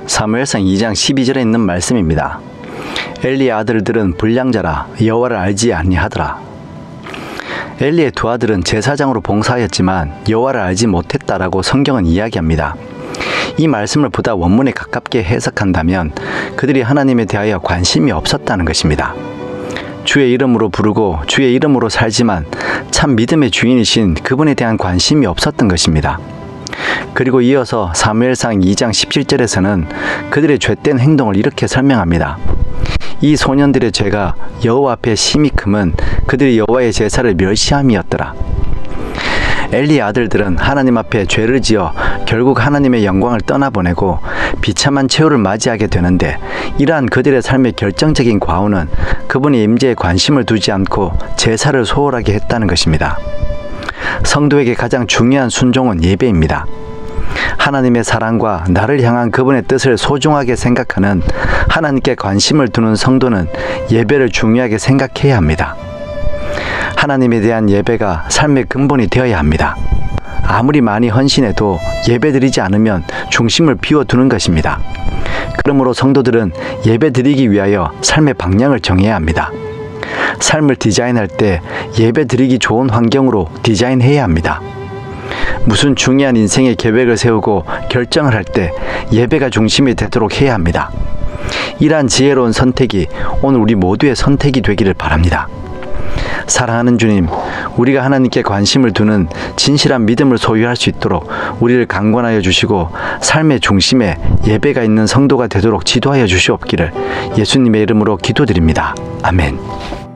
사무엘상 2장 12절에 있는 말씀입니다. 엘리의 아들들은 불량자라 여호와를 알지 아니하더라. 엘리의 두 아들은 제사장으로 봉사하였지만 여호와를 알지 못했다라고 성경은 이야기합니다. 이 말씀을 보다 원문에 가깝게 해석한다면 그들이 하나님에 대하여 관심이 없었다는 것입니다. 주의 이름으로 부르고 주의 이름으로 살지만 참 믿음의 주인이신 그분에 대한 관심이 없었던 것입니다. 그리고 이어서 사무엘상 2장 17절에서는 그들의 죄된 행동을 이렇게 설명합니다. 이 소년들의 죄가 여호와 앞에 심히 크면 그들이 여호와의 제사를 멸시함이었더라. 엘리의 아들들은 하나님 앞에 죄를 지어 결국 하나님의 영광을 떠나보내고 비참한 최후를 맞이하게 되는데, 이러한 그들의 삶의 결정적인 과오는 그분의 임재에 관심을 두지 않고 제사를 소홀하게 했다는 것입니다. 성도에게 가장 중요한 순종은 예배입니다. 하나님의 사랑과 나를 향한 그분의 뜻을 소중하게 생각하는, 하나님께 관심을 두는 성도는 예배를 중요하게 생각해야 합니다. 하나님에 대한 예배가 삶의 근본이 되어야 합니다. 아무리 많이 헌신해도 예배드리지 않으면 중심을 비워두는 것입니다. 그러므로 성도들은 예배드리기 위하여 삶의 방향을 정해야 합니다. 삶을 디자인할 때 예배드리기 좋은 환경으로 디자인해야 합니다. 무슨 중요한 인생의 계획을 세우고 결정을 할 때 예배가 중심이 되도록 해야 합니다. 이러한 지혜로운 선택이 오늘 우리 모두의 선택이 되기를 바랍니다. 사랑하는 주님, 우리가 하나님께 관심을 두는 진실한 믿음을 소유할 수 있도록 우리를 강권하여 주시고 삶의 중심에 예배가 있는 성도가 되도록 지도하여 주시옵기를 예수님의 이름으로 기도드립니다. 아멘.